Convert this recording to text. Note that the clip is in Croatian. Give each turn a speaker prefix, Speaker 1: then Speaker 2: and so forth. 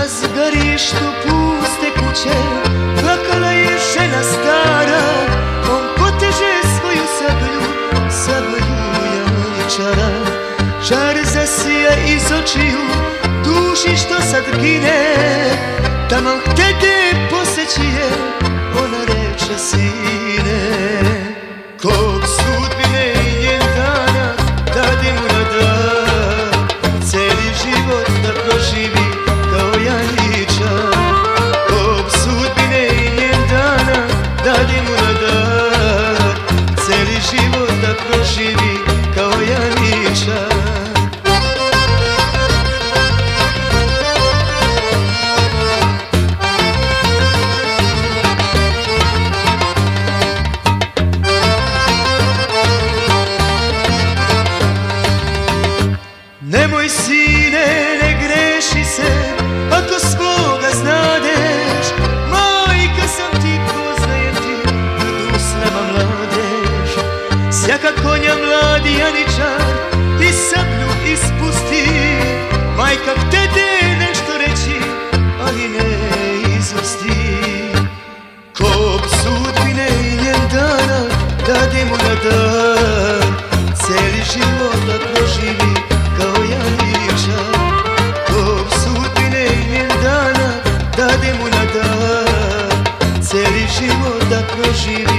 Speaker 1: zgarištu puste kuće plakala je žena stara. On poteže svoju sablju janjičara. Žar zasija iz očiju duši što sad gine. Taman htede poseći je, ona reče sine. Kog sudbine i njen dana dade mu na dar, celi život da proživi kao janjičar. Kog sudbine i njen dana dade mu na dar, celi život da proživi kao janjičar. Nemoj sine, ne greši se, ako svoga znadeš. Majka sam ti, poznajem ti, budu s nama mladež. Sjaka konja mladi janičar i sablju ispusti. Majka htede nešto reći, ali ne izusti. Kog sudbine i njen dana dade mu na dar, celi život da proživi kao janjičar. Kog sudbine i njen dana dade mu na dar, celi život da proživi